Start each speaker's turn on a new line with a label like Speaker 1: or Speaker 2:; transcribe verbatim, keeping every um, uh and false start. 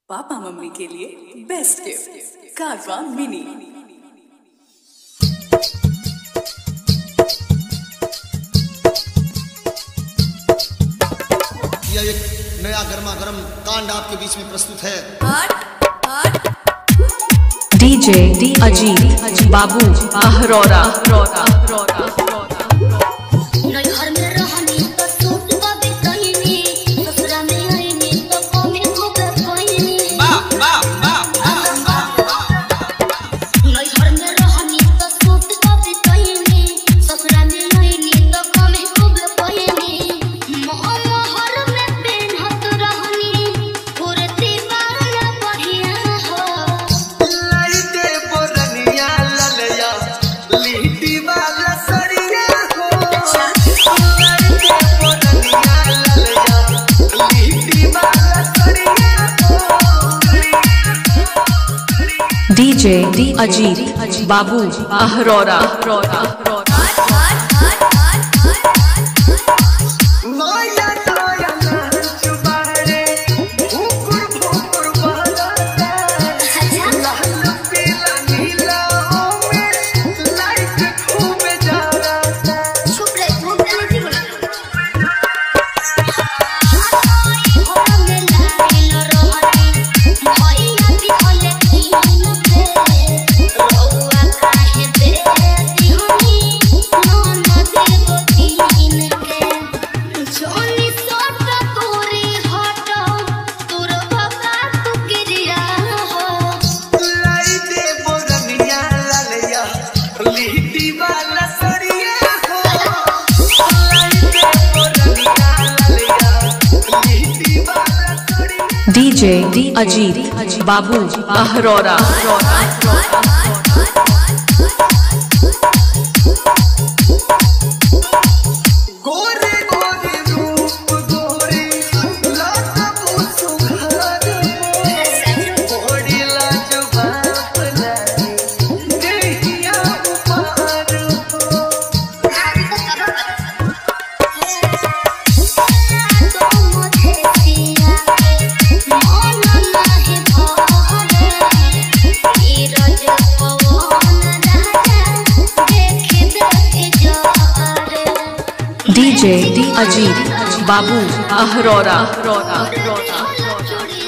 Speaker 1: Papa mummy के लिए best gift कारवां mini.
Speaker 2: यह एक नया गर्मा गर्म कांड आपके बीच में प्रस्तुत है।
Speaker 3: डीजे डी अजीत बाबू अहरोरा। डीजे डी अजीत बाबू अहरोरा। डीजे डी अजीत बाबू अहरोरा। डीजे डी अजीत बाबू अहरोरा।